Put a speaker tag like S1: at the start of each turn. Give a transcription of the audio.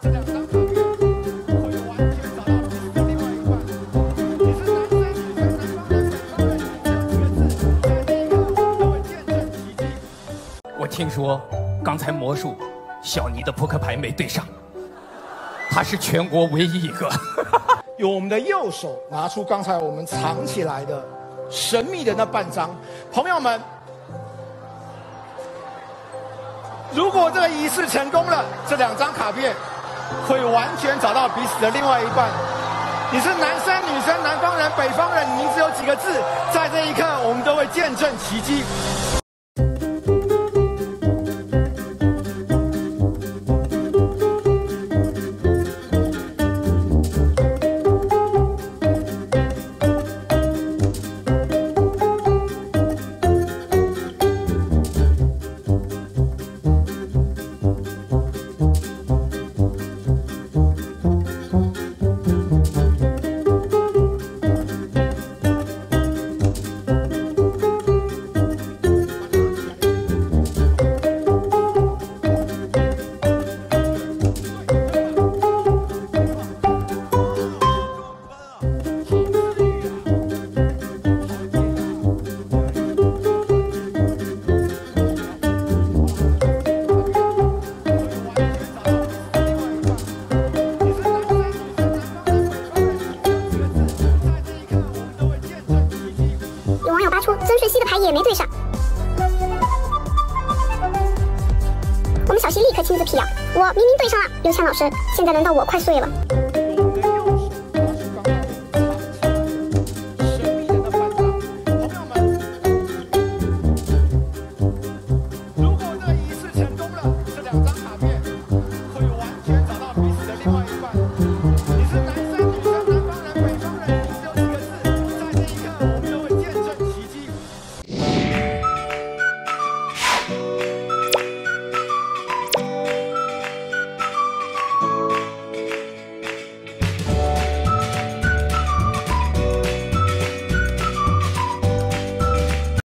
S1: 我听说刚才魔术小尼的扑克牌没对上，他是全国唯一一个。
S2: 用我们的右手拿出刚才我们藏起来的神秘的那半张，朋友们，如果这个仪式成功了，这2张卡片会完全找到彼此的另外一半。你是男生、女生、南方人、北方人，你名字有几个字，在这一刻我们都会见证奇迹。
S3: 曾舜晞的牌也没对上，我们小溪立刻亲自辟谣，我明明对上了，刘强老师，现在轮到我快碎了。